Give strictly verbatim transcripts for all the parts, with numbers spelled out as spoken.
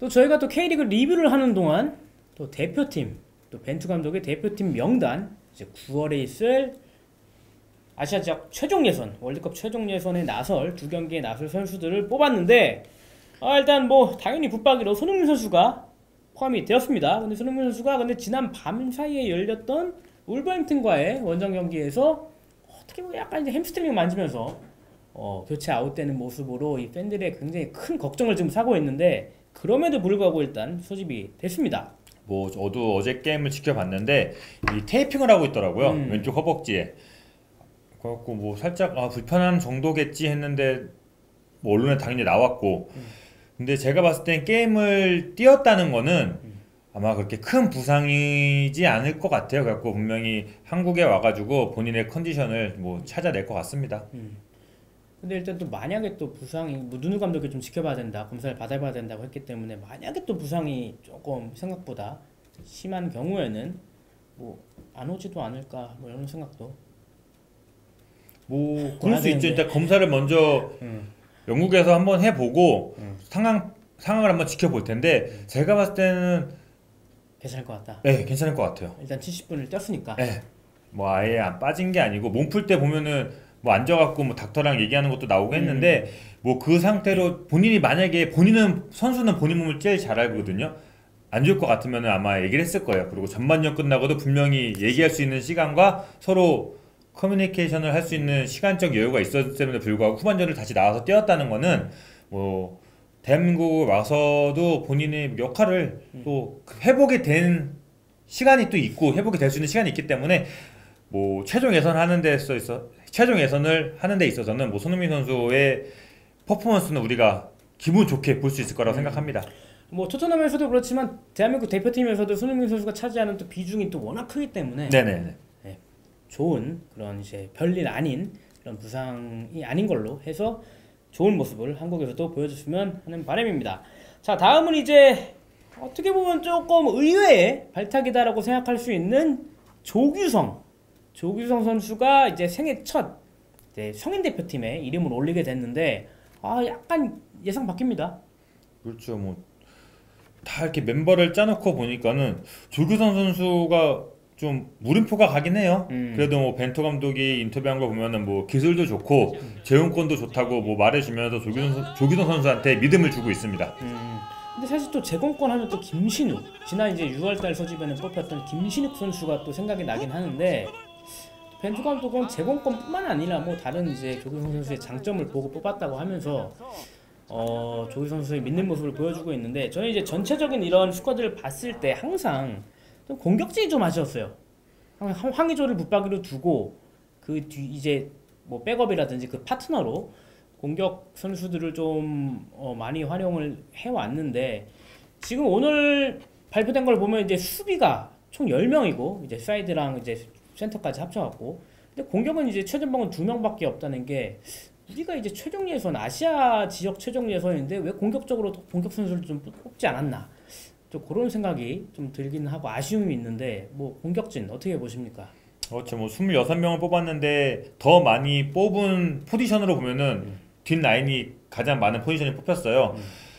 또 저희가 또 K리그 리뷰를 하는 동안 또 대표팀, 또 벤투 감독의 대표팀 명단, 이제 구월에 있을 아시아 지역 최종 예선, 월드컵 최종 예선에 나설 두 경기에 나설 선수들을 뽑았는데, 아, 일단 뭐 당연히 붙박이로 손흥민 선수가 포함이 되었습니다. 근데 손흥민 선수가 근데 지난 밤 사이에 열렸던 울버햄튼과의 원정 경기에서 어떻게 보면 약간 이제 햄스트링을 만지면서 어, 교체 아웃되는 모습으로 이 팬들의 굉장히 큰 걱정을 지금 사고 있는데, 그럼에도 불구하고 일단 소집이 됐습니다. 뭐 저도 어제 게임을 지켜봤는데 이 테이핑을 하고 있더라고요. 음. 왼쪽 허벅지에. 그래갖고 뭐 살짝 아 불편한 정도겠지 했는데 뭐 언론에 당연히 나왔고. 음. 근데 제가 봤을 땐 게임을 뛰었다는 거는 음. 아마 그렇게 큰 부상이지 않을 것 같아요. 그래갖고 분명히 한국에 와가지고 본인의 컨디션을 뭐 찾아낼 것 같습니다. 음. 근데 일단 또 만약에 또 부상이 뭐 누누 감독이 좀 지켜봐야 된다, 검사를 받아봐야 된다고 했기 때문에 만약에 또 부상이 조금 생각보다 심한 경우에는 뭐 안 오지도 않을까 뭐 이런 생각도. 뭐 그럴 수 있죠. 되는데. 일단 검사를 먼저 음. 영국에서 한번 해보고 음. 상황 상황을 한번 지켜볼 텐데 제가 봤을 때는 괜찮을 것 같다. 네 괜찮을 것 같아요. 일단 칠십 분을 뛰었으니까. 네. 뭐 아예 안 빠진 게 아니고 몸 풀 때 보면은 뭐 앉아갖고 뭐 닥터랑 얘기하는 것도 나오고 했는데 음. 뭐 그 상태로 본인이 만약에 본인은 선수는 본인 몸을 제일 잘 알거든요. 안 좋을 것 같으면 아마 얘기를 했을 거예요. 그리고 전반전 끝나고도 분명히 얘기할 수 있는 시간과 서로 커뮤니케이션을 할 수 있는 시간적 여유가 있었음에도 불구하고 후반전을 다시 나와서 뛰었다는 거는 뭐 대한민국 와서도 본인의 역할을 또 회복이 된 시간이 또 있고 회복이 될 수 있는 시간이 있기 때문에 뭐 최종 예선 하는 데 있어 최종 예선을 하는 데 있어서는 뭐 손흥민 선수의 퍼포먼스는 우리가 기분 좋게 볼 수 있을 거라고 음. 생각합니다. 뭐 토트넘에서도 그렇지만 대한민국 대표팀에서도 손흥민 선수가 차지하는 또 비중이 또 워낙 크기 때문에 네네. 좋은 그런 이제 별일 아닌 그런 부상이 아닌 걸로 해서 좋은 모습을 한국에서도 보여줬으면 하는 바람입니다. 자, 다음은 이제 어떻게 보면 조금 의외의 발탁이다라고 생각할 수 있는 조규성. 조규성 선수가 이제 생애 첫 이제 성인 대표팀에 이름을 올리게 됐는데, 아, 약간 예상 바뀝니다. 그렇죠. 뭐 다 이렇게 멤버를 짜놓고 보니까는 조규성 선수가 좀 물음표가 가긴 해요. 음. 그래도 뭐 벤투 감독이 인터뷰한 거 보면은 뭐 기술도 좋고 재혼권도 좋다고 뭐 말해주면서 조규성, 선- 조규성 선수한테 믿음을 주고 있습니다. 음. 근데 사실 또 재건권 하면 또 김신욱, 지난 이제 유월달 소집에는 뽑혔던 김신욱 선수가 또 생각이 나긴 하는데, 벤투 감독은 재건권뿐만 아니라 뭐 다른 이제 조규성 선수의 장점을 보고 뽑았다고 하면서 어 조규성 선수의 믿는 모습을 보여주고 있는데, 저는 이제 전체적인 이런 스쿼드를 봤을 때 항상 좀 공격진이 좀 아쉬웠어요. 황- 황의조를 붙박이로 두고 그 뒤 이제 뭐 백업이라든지 그 파트너로 공격 선수들을 좀 어, 많이 활용을 해왔는데, 지금 오늘 발표된 걸 보면 이제 수비가 총 열 명이고 이제 사이드랑 이제 센터까지 합쳐갖고, 근데 공격은 이제 최전방은 두 명밖에 없다는 게, 우리가 이제 최종 예선 아시아 지역 최종 예선인데 왜 공격적으로 공격 선수를 좀 뽑지 않았나, 좀 그런 생각이 좀 들긴 하고 아쉬움이 있는데, 뭐 공격진 어떻게 보십니까? 그렇죠. 뭐 스물여섯 명을 뽑았는데 더 많이 뽑은 포지션으로 보면은 음. 뒷 라인이 가장 많은 포지션이 뽑혔어요. 음.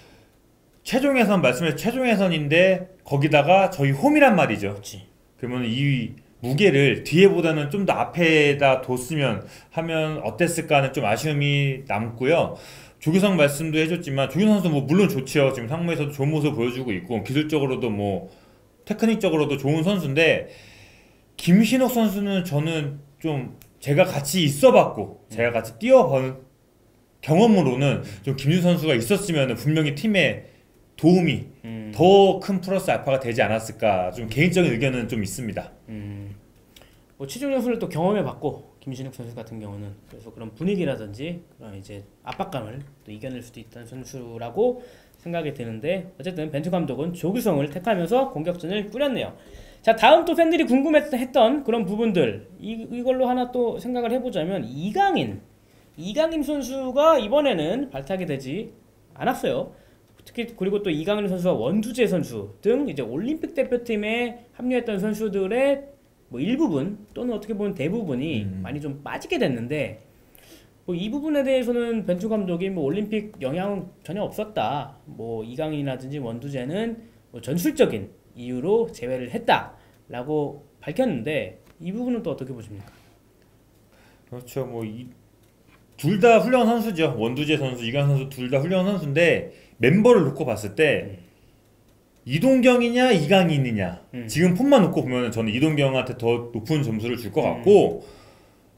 최종 예선 말씀해 최종 예선인데 거기다가 저희 홈이란 말이죠. 그렇지. 그러면 이 무게를 뒤에보다는 좀 더 앞에다 뒀으면 하면 어땠을까 하는 좀 아쉬움이 남고요. 조규성 말씀도 해줬지만 조규성 선수 뭐 물론 좋지요. 지금 상무에서도 좋은 모습을 보여주고 있고 기술적으로도 뭐 테크닉적으로도 좋은 선수인데, 김신욱 선수는 저는 좀 제가 같이 있어봤고 제가 같이 뛰어본 경험으로는 좀 김신욱 선수가 있었으면 분명히 팀에 도움이 음. 더 큰 플러스 알파가 되지 않았을까, 좀 개인적인 의견은 좀 있습니다. 음. 뭐 최종 예선을 또 경험해봤고 김신욱 선수 같은 경우는, 그래서 그런 분위기라든지 그런 이제 압박감을 또 이겨낼 수도 있다는 선수라고 생각이 드는데, 어쨌든 벤투 감독은 조규성을 택하면서 공격진을 꾸렸네요. 자, 다음 또 팬들이 궁금했던 그런 부분들, 이, 이걸로 하나 또 생각을 해보자면, 이강인 이강인 선수가 이번에는 발탁이 되지 않았어요. 특히 그리고 또 이강인 선수와 원두재 선수 등 이제 올림픽 대표팀에 합류했던 선수들의 뭐 일부분 또는 어떻게 보면 대부분이 음. 많이 좀 빠지게 됐는데, 뭐 이 부분에 대해서는 벤투 감독이 뭐 올림픽 영향은 전혀 없었다. 뭐 이강인이라든지 원두재는 뭐 전술적인 이유로 제외를 했다라고 밝혔는데 이 부분은 또 어떻게 보십니까? 그렇죠. 뭐 둘 다 훌륭한 선수죠. 원두재 선수, 이강인 선수 둘 다 훌륭한 선수인데 멤버를 놓고 봤을 때 음. 이동경이냐 이강인이냐 음. 지금 폼만 놓고 보면 저는 이동경한테 더 높은 점수를 줄 것 같고 음.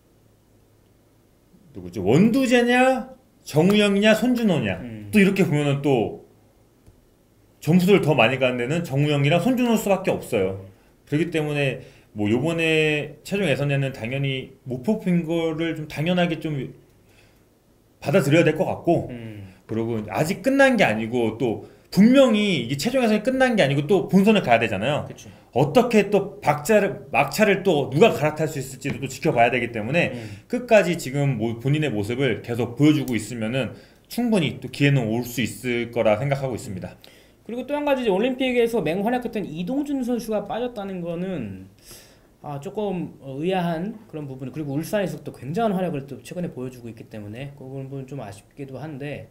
누구죠? 원두재냐 정우영이냐 손준호냐 음. 또 이렇게 보면은 또 점수를 더 많이 가는 데는 정우영이랑 손준호 수밖에 없어요. 그렇기 때문에 뭐 요번에 최종 예선에는 당연히 못 뽑힌 거를 좀 당연하게 좀 받아들여야 될 것 같고 음. 그리고 아직 끝난 게 아니고 또 분명히 이게 최종 예선이 끝난 게 아니고 또 본선을 가야 되잖아요. 그쵸. 어떻게 또 박자를 막차를 또 누가 갈아탈 수 있을지도 또 지켜봐야 되기 때문에 음. 끝까지 지금 뭐 본인의 모습을 계속 보여주고 있으면은 충분히 또 기회는 올 수 있을 거라 생각하고 있습니다. 그리고 또 한 가지 이제 올림픽에서 맹활약했던 이동준 선수가 빠졌다는 거는 아 조금 의아한 그런 부분. 그리고 울산에서 또 굉장한 활약을 또 최근에 보여주고 있기 때문에 그 부분 좀 아쉽기도 한데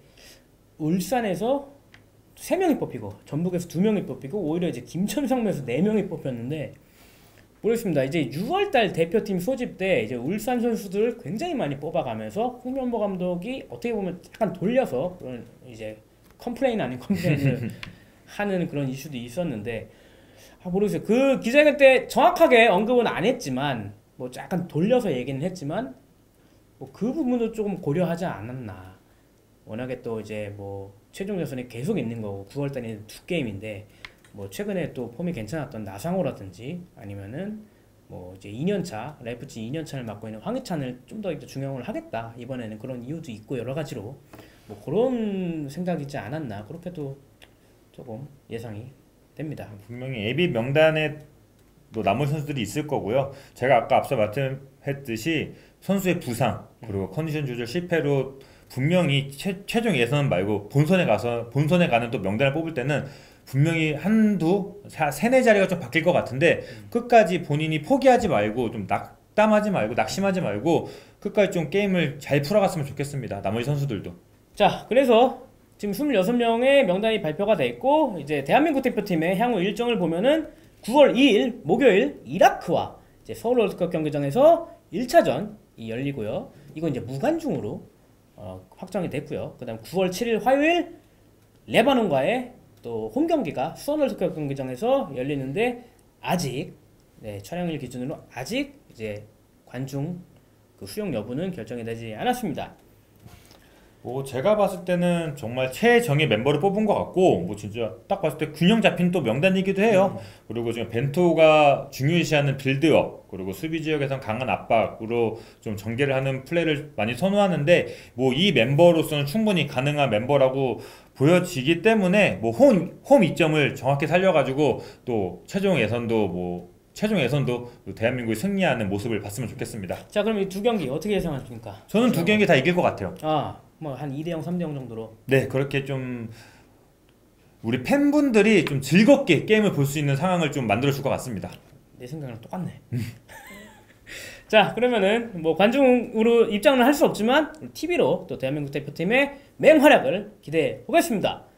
울산에서 세 명이 뽑히고 전북에서 두 명이 뽑히고 오히려 이제 김천상무에서 네 명이 뽑혔는데 모르겠습니다. 이제 유월달 대표팀 소집 때 이제 울산 선수들을 굉장히 많이 뽑아가면서 홍명보 감독이 어떻게 보면 약간 돌려서 그런 이제 컴플레인 아닌 컴플레인을 하는 그런 이슈도 있었는데 아 모르겠어요. 그 기자회견 때 정확하게 언급은 안 했지만 뭐 약간 돌려서 얘기는 했지만 뭐 그 부분도 조금 고려하지 않았나. 워낙에 또 이제 뭐 최종 예선이 계속 있는 거고 구월달에는 두 게임인데 뭐 최근에 또 폼이 괜찮았던 나상호라든지 아니면은 뭐 이제 이 년차 라이프치 이 년차를 맡고 있는 황희찬을 좀 더 중용을 하겠다 이번에는 그런 이유도 있고 여러 가지로 뭐 그런 생각이지 않았나 그렇게도 조금 예상이 됩니다. 분명히 예비 명단에 또 남은 선수들이 있을 거고요. 제가 아까 앞서 말씀했듯이 선수의 부상 그리고 컨디션 조절 실패로 분명히 최, 최종 예선 말고 본선에 가서 본선에 가는 또 명단을 뽑을 때는 분명히 한두 세네 자리가 좀 바뀔 것 같은데 음. 끝까지 본인이 포기하지 말고 좀 낙담하지 말고 낙심하지 말고 끝까지 좀 게임을 잘 풀어갔으면 좋겠습니다. 나머지 선수들도. 자, 그래서 지금 스물여섯 명의 명단이 발표가 돼 있고 이제 대한민국 대표팀의 향후 일정을 보면은 구월 이일 목요일 이라크와 이제 서울 월드컵 경기장에서 일 차전이 열리고요. 이건 이제 무관중으로 어, 확정이 됐고요. 그다음 구월 칠일 화요일 레바논과의 또 홈 경기가 수원 월드컵 경기장에서 열리는데 아직 네, 촬영일 기준으로 아직 이제 관중 그 수용 여부는 결정이 되지 않았습니다. 뭐 제가 봤을 때는 정말 최정예 멤버를 뽑은 것 같고 뭐 진짜 딱 봤을 때 균형 잡힌 또 명단이기도 해요. 음. 그리고 지금 벤토가 중요시하는 빌드업 그리고 수비 지역에선 강한 압박으로 좀 전개를 하는 플레이를 많이 선호하는데 뭐 이 멤버로서는 충분히 가능한 멤버라고 보여지기 때문에 뭐 홈 홈 이점을 정확히 살려가지고 또 최종 예선도 뭐 최종 예선도 대한민국이 승리하는 모습을 봤으면 좋겠습니다. 자 그럼 이 두 경기 어떻게 예상하십니까? 저는 두 경기 다 이길 것 같아요. 아, 뭐 한 이 대 영, 삼 대 영 정도로. 네, 그렇게 좀 우리 팬분들이 좀 즐겁게 게임을 볼 수 있는 상황을 좀 만들어 줄 것 같습니다. 내 생각이랑 똑같네. 자, 그러면은 뭐 관중으로 입장은 할 수 없지만 티비로 또 대한민국 대표팀의 맹활약을 기대해 보겠습니다.